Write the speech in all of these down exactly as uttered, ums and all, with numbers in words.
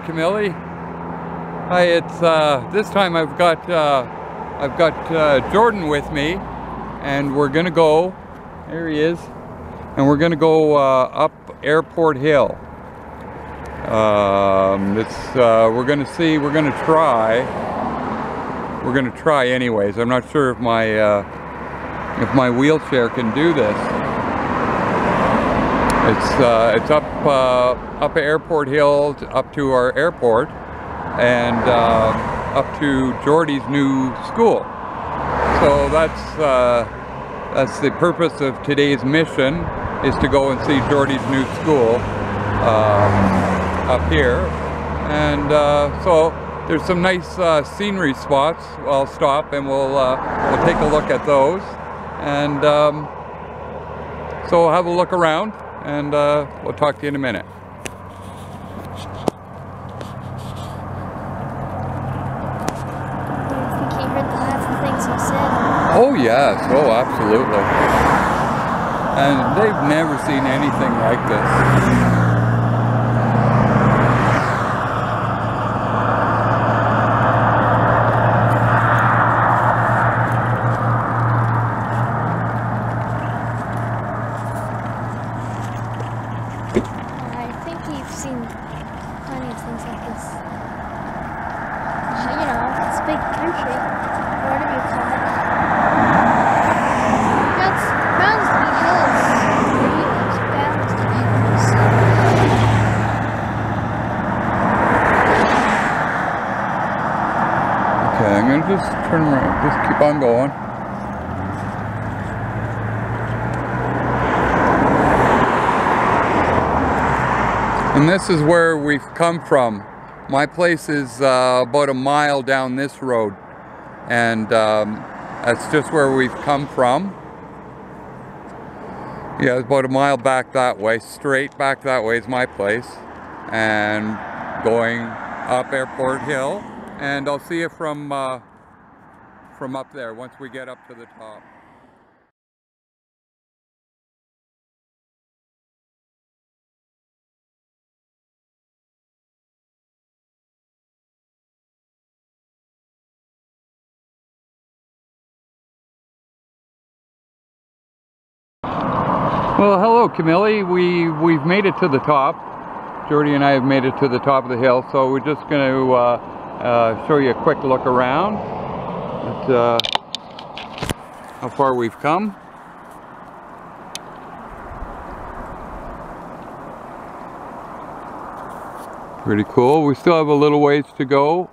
Kimeli. Hi, it's uh, this time I've got uh, I've got uh, Jordan with me, and we're gonna go. There he is, and we're gonna go uh, up Airport Hill. Um, it's uh, we're gonna see. We're gonna try. We're gonna try anyways. I'm not sure if my uh, if my wheelchair can do this. It's uh, it's up uh, up Airport Hill, to, up to our airport, and uh, up to Jordy's new school. So that's uh, that's the purpose of today's mission, is to go and see Jordy's new school uh, up here. And uh, so there's some nice uh, scenery spots. I'll stop and we'll uh, we'll take a look at those, and um, so have a look around. And uh, we'll talk to you in a minute. I think he heard the half the things he said. Oh yes, oh absolutely. And they've never seen anything like this. Seen plenty of things like this. You know, it's a big country, whatever you call it. That's bound to be hills. It's bound to be hills. Okay, I'm gonna just turn around, just keep on going. And this is where we've come from. My place is uh, about a mile down this road, and um, that's just where we've come from. Yeah, it's about a mile back that way, straight back that way is my place, and going up Airport Hill, and I'll see you from uh, from up there once we get up to the top. Well, hello Kimeli. We, we've made it to the top. Jordy and I have made it to the top of the hill, so we're just going to uh, uh, show you a quick look around at uh, how far we've come. Pretty cool. We still have a little ways to go.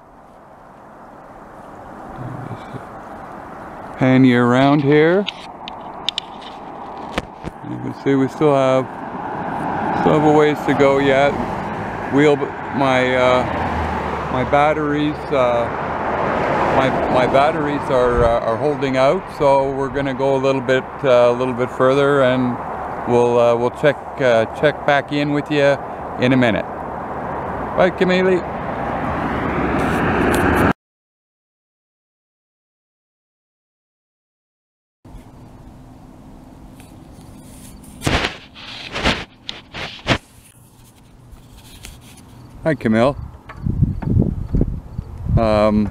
Pan you around here. You can see we still have still have a ways to go yet. Wheel my uh, my batteries uh, my my batteries are uh, are holding out, so we're gonna go a little bit uh, a little bit further, and we'll uh, we'll check uh, check back in with you in a minute. Bye, Kimeli. Hi, Camille. Um,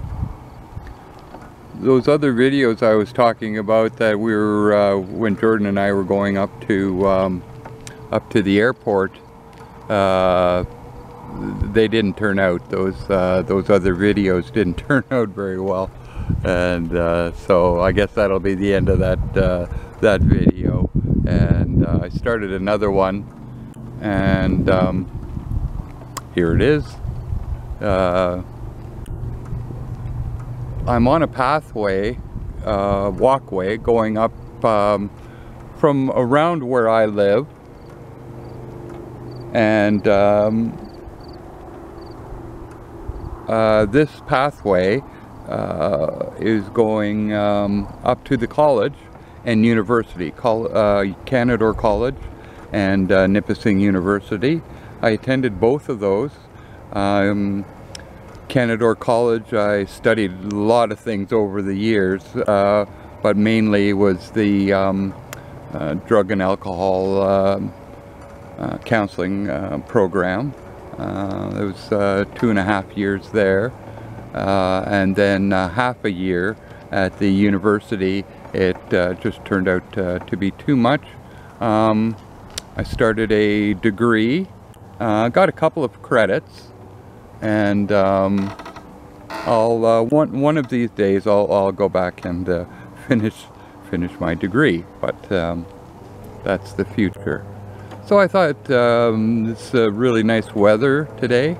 those other videos I was talking about that we were uh, when Jordan and I were going up to um, up to the airport, uh, they didn't turn out. Those uh, those other videos didn't turn out very well, and uh, so I guess that'll be the end of that uh, that video. And uh, I started another one, and. Um, Here it is. Uh, I'm on a pathway, uh, walkway, going up um, from around where I live, and um, uh, this pathway uh, is going um, up to the college and university, Col uh, Canadore College and uh, Nipissing University. I attended both of those. Um, Canadore College, I studied a lot of things over the years, uh, but mainly was the um, uh, drug and alcohol uh, uh, counseling uh, program. Uh, it was uh, two and a half years there, uh, and then uh, half a year at the university. It uh, just turned out uh, to be too much. Um, I started a degree, uh, got a couple of credits, and um, I'll uh, one one of these days I'll I'll go back and uh, finish finish my degree. But um, that's the future. So I thought um, it's uh, really nice weather today.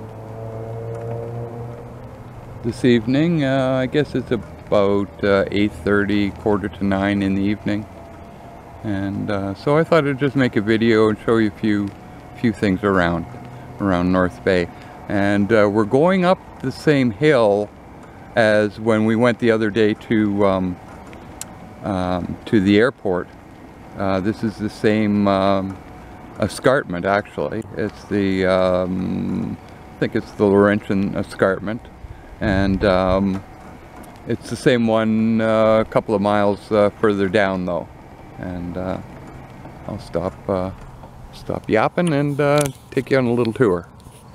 This evening, uh, I guess it's about uh, eight thirty, quarter to nine in the evening. And uh, so I thought I'd just make a video and show you a few, few things around, around North Bay. And uh, we're going up the same hill as when we went the other day to, um, um, to the airport. Uh, this is the same um, escarpment, actually. It's the, um, I think it's the Laurentian escarpment. And um, it's the same one uh, a couple of miles uh, further down though. And uh, I'll stop, uh, stop yapping and uh, take you on a little tour.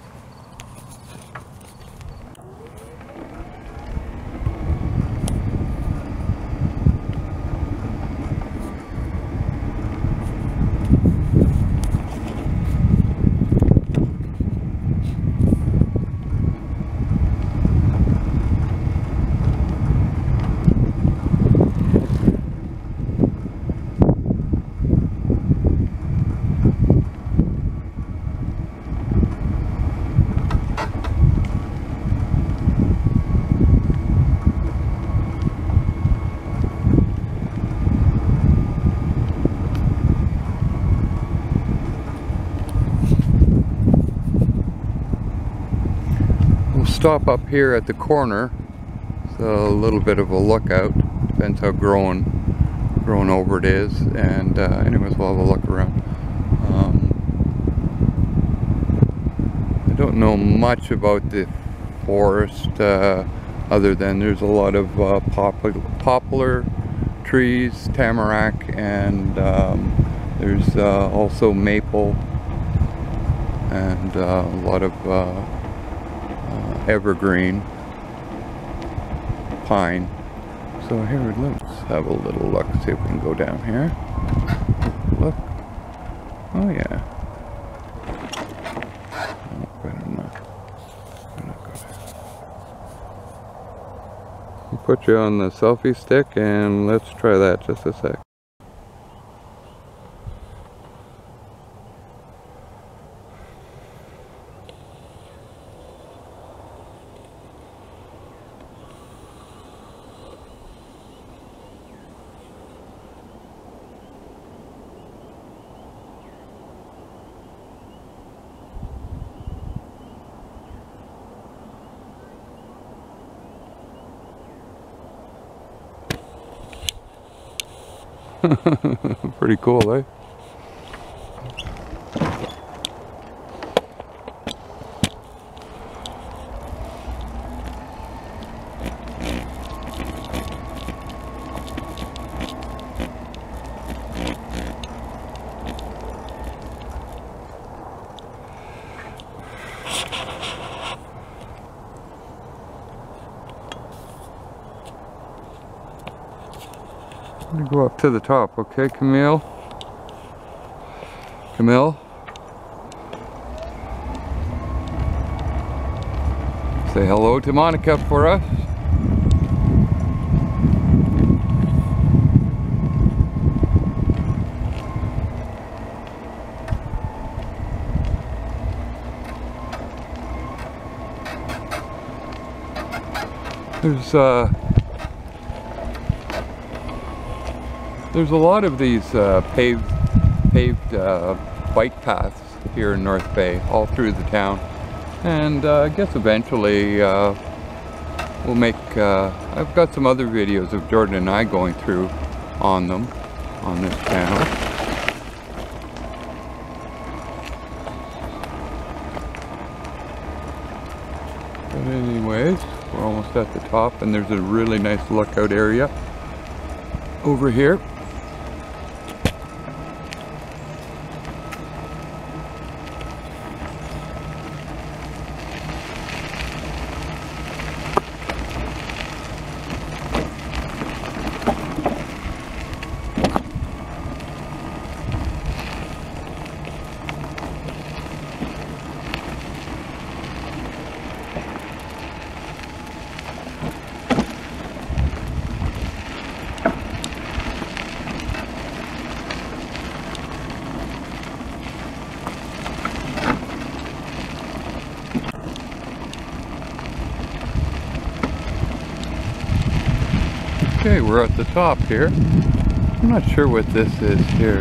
Stop up here at the corner. It's a little bit of a lookout. Depends how grown, grown over it is. And uh, anyways, we'll have a look around. Um, I don't know much about the forest uh, other than there's a lot of uh, poplar, poplar trees, tamarack, and um, there's uh, also maple and uh, a lot of uh, evergreen pine. So here, let's have a little look, see if we can go down here. Look. Oh yeah. Oh, better not. Better not go there. I'll put you on the selfie stick and let's try that just a sec. Pretty cool, eh? I'm gonna go up to the top, okay, Camille? Camille? Say hello to Monica for us. There's uh There's a lot of these uh, paved, paved uh, bike paths here in North Bay, all through the town, and uh, I guess eventually uh, we'll make. Uh, I've got some other videos of Jordan and I going through on them on this channel. But anyways, we're almost at the top, and there's a really nice lookout area over here. Okay, we're at the top here. I'm not sure what this is here.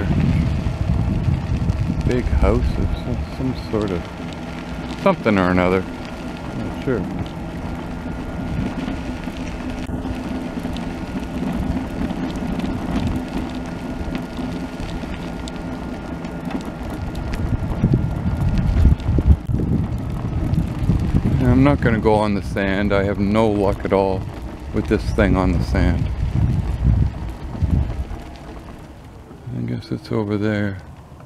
Big houses, some, some sort of something or another. I'm not sure. I'm not going to go on the sand. I have no luck at all with this thing on the sand. I guess it's over there.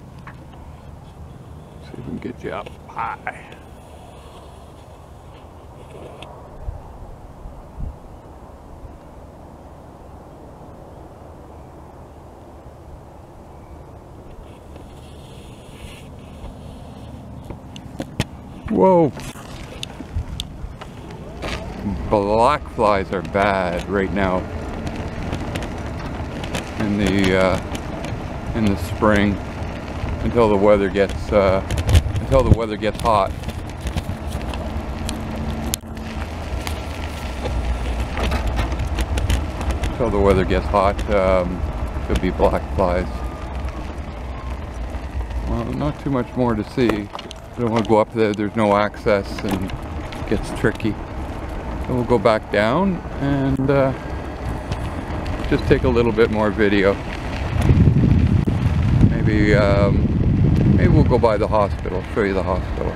See if we can get you up high. Whoa! Black flies are bad right now in the uh, in the spring until the weather gets uh, until the weather gets hot. Until the weather gets hot, um, could be black flies. Well, not too much more to see. I don't want to go up there. There's no access and it gets tricky. So we'll go back down and uh, just take a little bit more video. Maybe, um, maybe we'll go by the hospital, show you the hospital.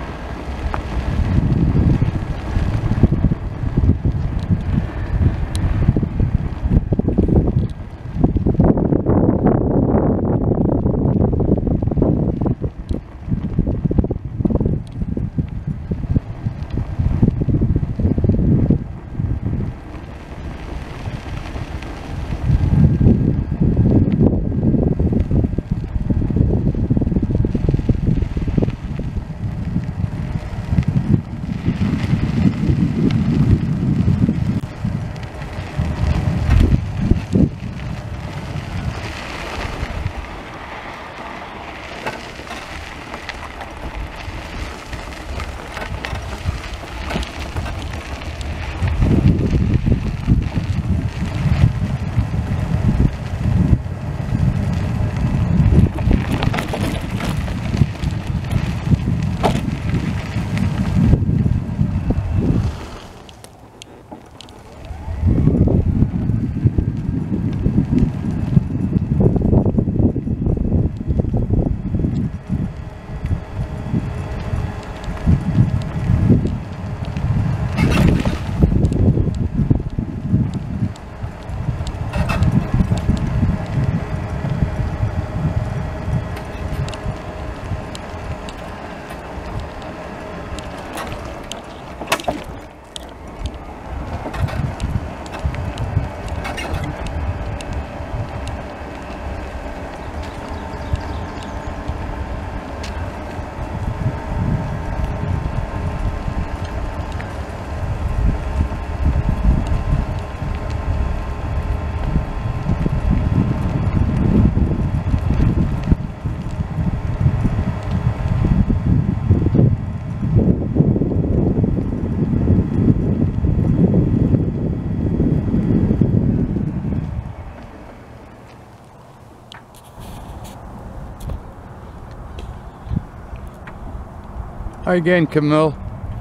Hi again, Kimeli.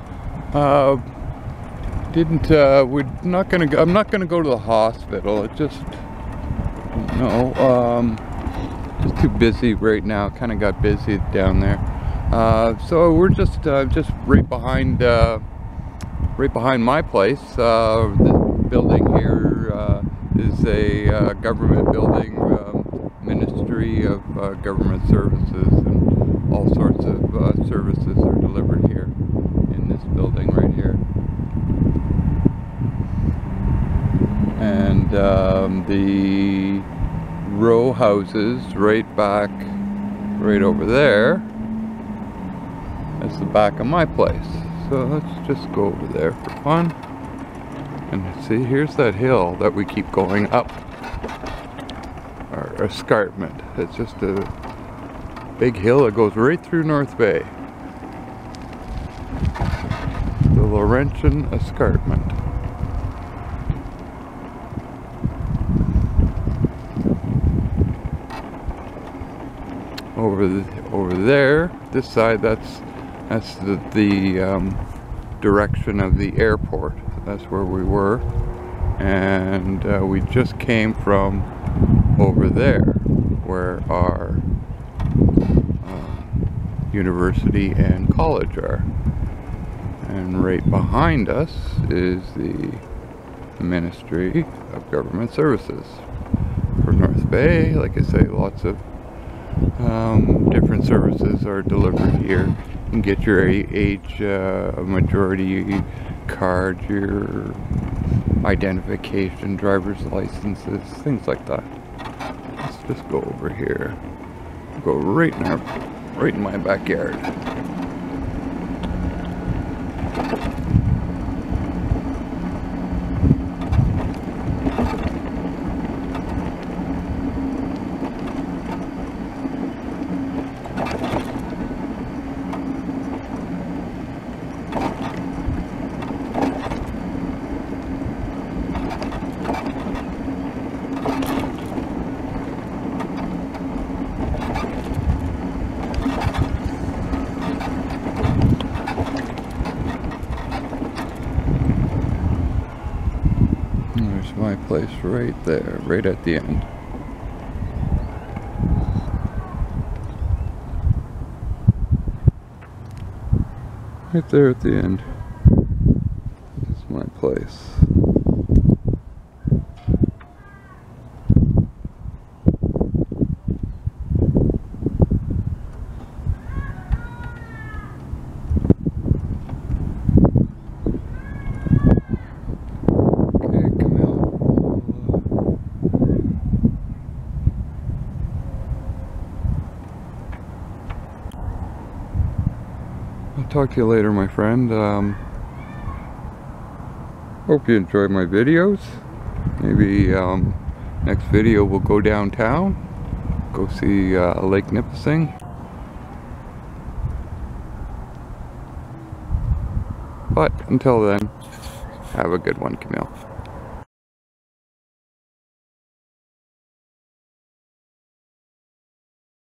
Uh, didn't, uh, we're not gonna go, I'm not gonna go to the hospital. It just, no, um, just too busy right now. Kind of got busy down there. Uh, so we're just, uh, just right behind, uh, right behind my place. Uh, the building here uh, is a uh, government building, um, Ministry of uh, Government Services, and all sorts of uh, services are delivered here in this building right here. And um, the row houses right back, right over there, that's the back of my place. So let's just go over there for fun. And see, here's that hill that we keep going up. Our escarpment. It's just a big hill that goes right through North Bay. The Laurentian Escarpment. over the, over there, this side, that's that's the, the um, direction of the airport. That's where we were, and uh, we just came from over there, where our uh, university and college are. And right behind us is the Ministry of Government Services for North Bay. Like I say, lots of um, different services are delivered here. You can get your age uh, majority card, your identification, driver's licenses, things like that. Let's just go over here. Go right in our, right in my backyard. There's my place right there, right at the end. Right there at the end. This is my place. I'll talk to you later, my friend. Um, hope you enjoy my videos. Maybe um, next video we'll go downtown, go see uh, Lake Nipissing. But until then, have a good one, Camille.